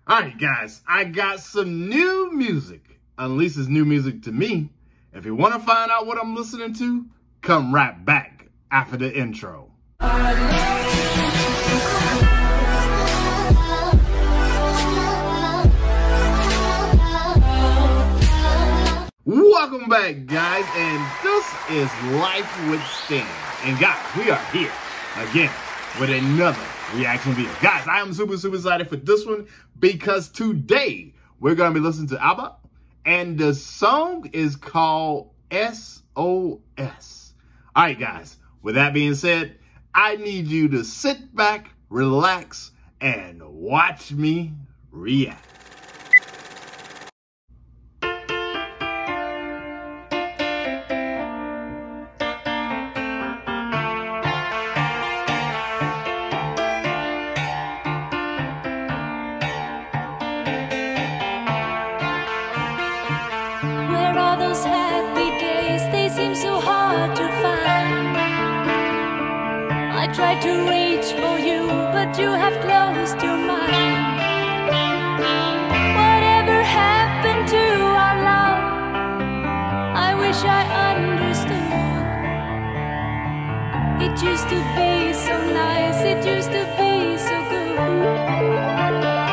All right, guys, I got some new music. At least it's new music to me. If you want to find out what I'm listening to, come right back after the intro. Welcome back, guys, and this is Life with Stan. And guys, we are here again with another reaction video. Guys, I am super excited for this one because today we're going to be listening to ABBA, and the song is called S.O.S. All right, guys, with that being said, I need you to sit back, relax, and watch me react. Those happy days, they seem so hard to find. I tried to reach for you, but you have closed your mind. Whatever happened to our love? I wish I understood. It used to be so nice, it used to be so good.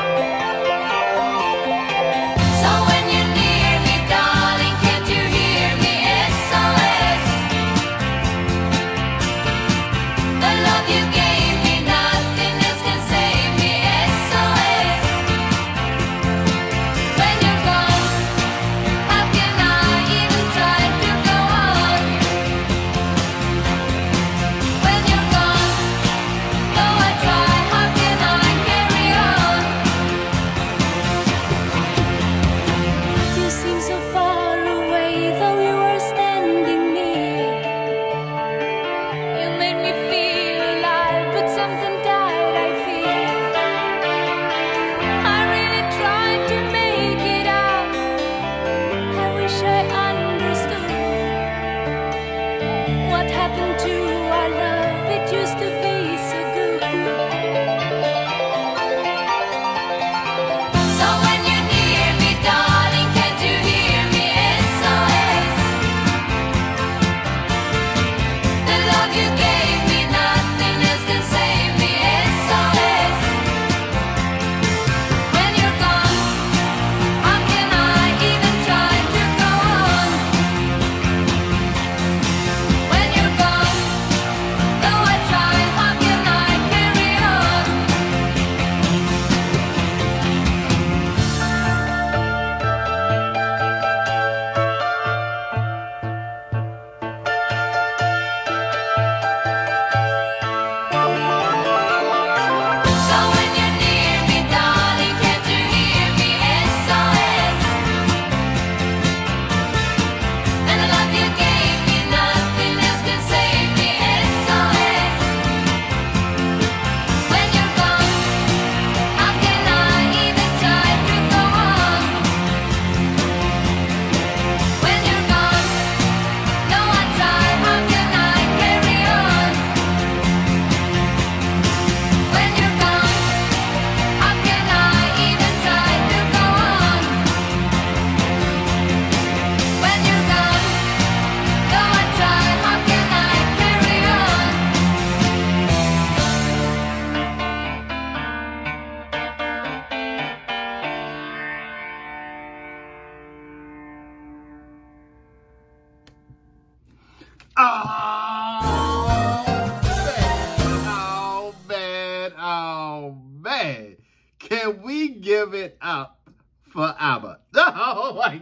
Oh, man. Can we give it up for ABBA? Oh, my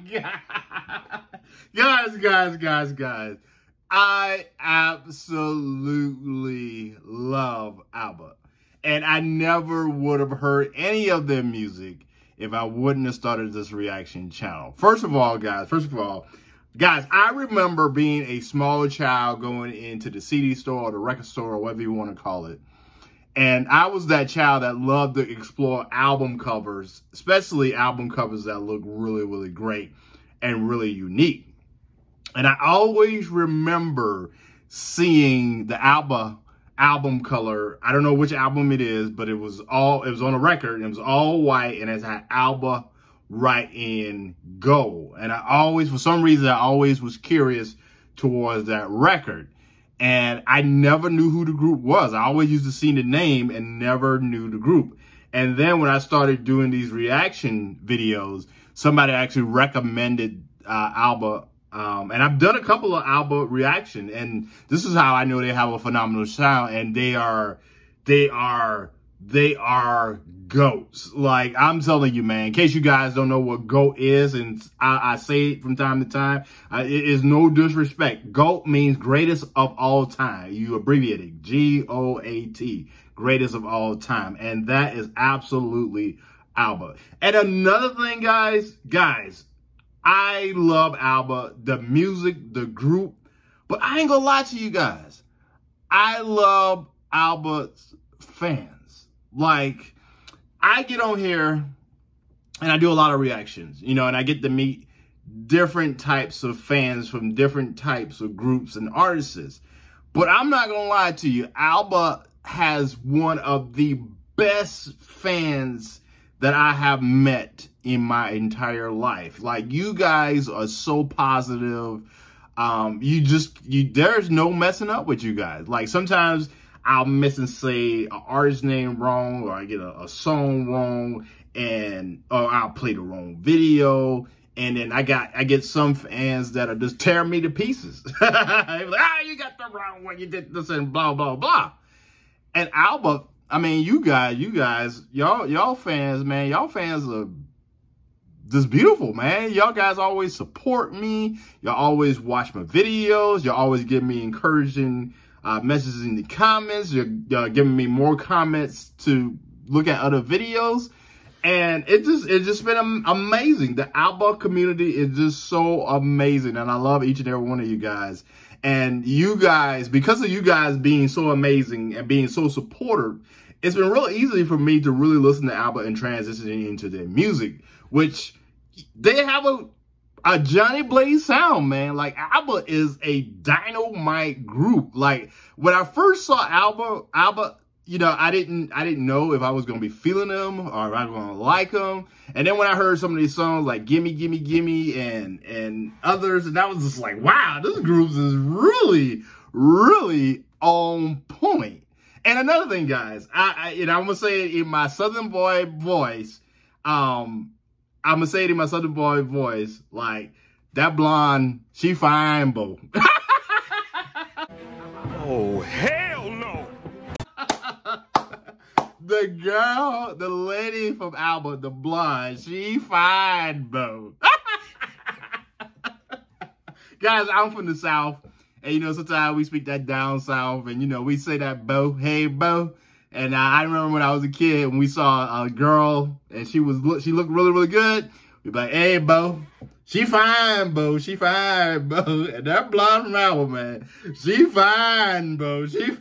God. Guys. I absolutely love ABBA. And I never would have heard any of their music if I wouldn't have started this reaction channel. First of all, guys, I remember being a small child going into the CD store or the record store or whatever you want to call it. And I was that child that loved to explore album covers, especially album covers that look really great and really unique. And I always remember seeing the ABBA album color. I don't know which album it is, but it was on a record, and it was all white, and it had ABBA right in gold. And for some reason, I always was curious towards that record. And I never knew who the group was. I always used to see the name and never knew the group. And then when I started doing these reaction videos, somebody actually recommended ABBA. And I've done a couple of ABBA reaction, and this is how I know they have a phenomenal sound, and they are goats. Like, I'm telling you, man, in case you guys don't know what GOAT is, and I say it from time to time, it is no disrespect. GOAT means greatest of all time. You abbreviate it, G-O-A-T, greatest of all time. And that is absolutely ABBA. And another thing, guys, I love ABBA, the music, the group, but I ain't gonna lie to you guys. I love ABBA's fans. Like, I get on here and I do a lot of reactions, you know, and I get to meet different types of fans from different types of groups and artists. But I'm not gonna lie to you, ABBA has one of the best fans that I have met in my entire life. Like, you guys are so positive. There's no messing up with you guys. Like, sometimes I'll miss and say an artist name wrong, or I get a song wrong, or I'll play the wrong video. And then I get some fans that are just tearing me to pieces. Like, you got the wrong one, you did this and blah, blah, blah. And ABBA, I mean, you guys, y'all fans, man, y'all fans are just beautiful, man. Y'all guys always support me. Y'all always watch my videos. Y'all always give me encouraging messages in the comments. You're giving me more comments to look at other videos. And it's just been amazing. The ABBA community is just so amazing. And I love each and every one of you guys. And you guys, because of you guys being so amazing and being so supportive, it's been real easy for me to really listen to ABBA and transition into their music, which they have a Johnny Blaze sound, man. Like, ABBA is a dynamite group. Like, when I first saw ABBA, you know, I didn't know if I was going to be feeling them or if I was going to like them. And then when I heard some of these songs like Gimme, Gimme, Gimme and others, and I was just like, wow, this group is really, really on point. And another thing, guys, I'm going to say it in my Southern boy voice. I'm going to say it in my Southern boy voice, like, that blonde, she fine, bo. Oh, hell no. The girl, the lady from ABBA, the blonde, she fine, bo. Guys, I'm from the South, and, you know, sometimes we speak that down South, and, you know, we say that, bo, hey, bo. And I remember when I was a kid, when we saw a girl, and she looked really, really good, we'd be like, hey, bo, she fine, bo, she fine, bo. And that blonde from ABBA, man, she fine, bo, she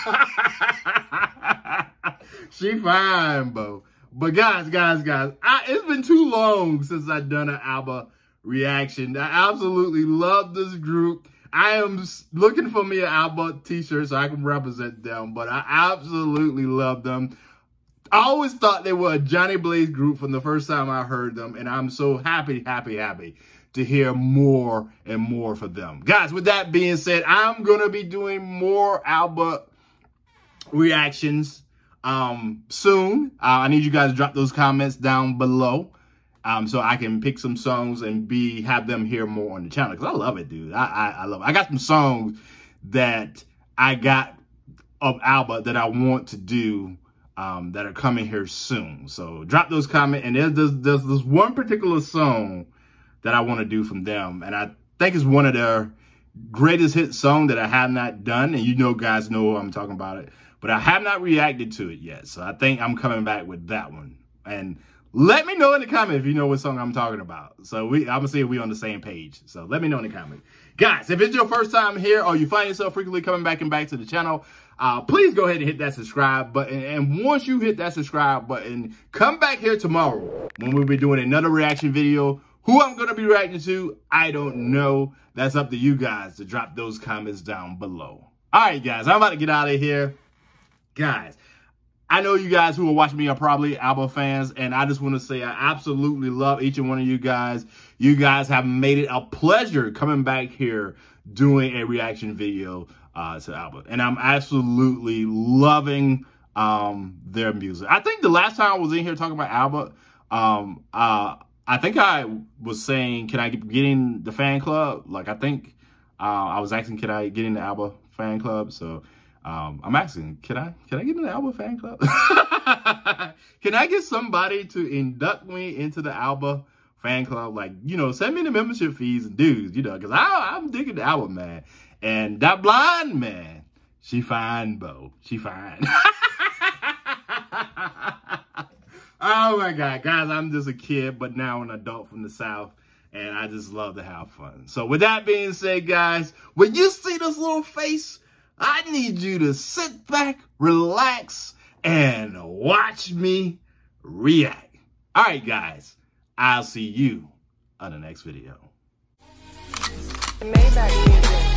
fine, bo. But guys, it's been too long since I've done an ABBA reaction. I absolutely love this group. I am looking for me an ABBA t-shirt so I can represent them, but I absolutely love them. I always thought they were a Johnny Blaze group from the first time I heard them, and I'm so happy to hear more and more from them. Guys, with that being said, I'm going to be doing more ABBA reactions soon. I need you guys to drop those comments down below. So I can pick some songs and have them hear more on the channel. Because I love it, dude. I love it. I got some songs that I got of ABBA that I want to do that are coming here soon. So drop those comments. And there's this one particular song that I want to do from them. And I think it's one of their greatest hit songs that I have not done. And you know, guys know I'm talking about it. But I have not reacted to it yet. So I think I'm coming back with that one. And let me know in the comments if you know what song I'm talking about. So I'm going to see if we're on the same page. So let me know in the comments. Guys, if it's your first time here or you find yourself frequently coming back to the channel, please go ahead and hit that subscribe button. And once you hit that subscribe button, come back here tomorrow when we'll be doing another reaction video. Who I'm going to be reacting to, I don't know. That's up to you guys to drop those comments down below. All right, guys, I'm about to get out of here. Guys, I know you guys who are watching me are probably ABBA fans, and I just want to say I absolutely love each and one of you guys. You guys have made it a pleasure coming back here doing a reaction video to ABBA, and I'm absolutely loving their music. I think the last time I was in here talking about ABBA, I think I was saying, can I get in the fan club? Like, I think I was asking, can I get in the ABBA fan club? So I'm asking, can I get in the ABBA fan club? Can I get somebody to induct me into the ABBA fan club? Like, you know, send me the membership fees and dues, you know, because I'm digging the ABBA, man. And that blonde, man, she fine, Bo. She fine. Oh my God, guys, I'm just a kid, but now an adult from the South, and I just love to have fun. So with that being said, guys, when you see this little face, I need you to sit back, relax, and watch me react. All right, guys, I'll see you on the next video. Maybach music.